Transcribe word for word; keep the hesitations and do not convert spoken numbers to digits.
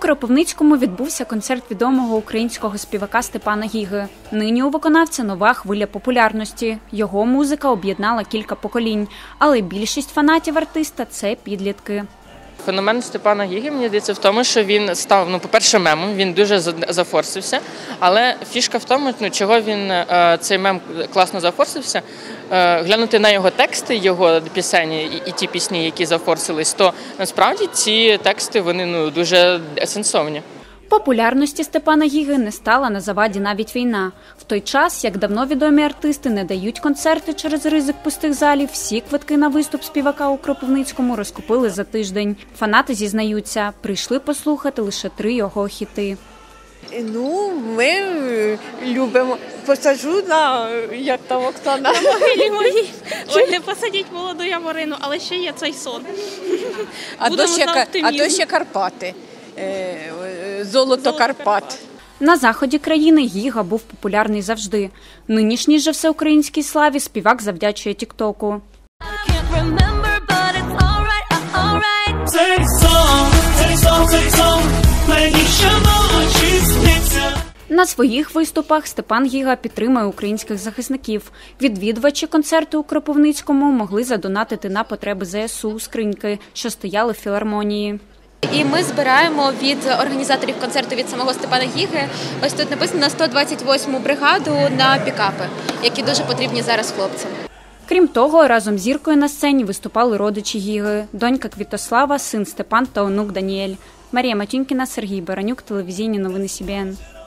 Кропивницькому відбувся концерт відомого українського співака Степана Гіги. Нині у виконавця нова хвиля популярності. Його музика об'єднала кілька поколінь, але більшість фанатів артиста – це підлітки. Феномен Степана Гіги, мені здається, в тому, що він став, ну, по-перше, мемом, він дуже зафорсився, але фішка в тому, ну, чого він, цей мем класно зафорсився, глянути на його тексти, його пісені і, і ті пісні, які зафорсились, то насправді ці тексти, вони, ну, дуже сенсовні. Популярності Степана Гіги не стала на заваді навіть війна. В той час, як давно відомі артисти не дають концерти через ризик пустих залів, всі квитки на виступ співака у Кропивницькому розкупили за тиждень. Фанати зізнаються, прийшли послухати лише три його хіти. Ну, ми любимо. Посаджу на, як там Оксана? На могилі моїй. Ой, не посадіть молоду Ямарину, але ще є цей сон. А то ще, а то ще Карпати. Золото Карпат. На заході країни Гіга був популярний завжди. Нинішній же всеукраїнській славі співак завдячує тіктоку. На своїх виступах Степан Гіга підтримує українських захисників. Відвідувачі концерту у Кропивницькому могли задонатити на потреби зе ес у скриньки, що стояли в філармонії. І ми збираємо від організаторів концерту від самого Степана Гіги, ось тут написано, на сто двадцять восьму бригаду на пікапи, які дуже потрібні зараз хлопцям. Крім того, разом з зіркою на сцені виступали родичі Гіги – донька Квітослава, син Степан та онук Даніель. Марія Матюнькіна, Сергій Баранюк, телевізійні новини Сі Бі Ен.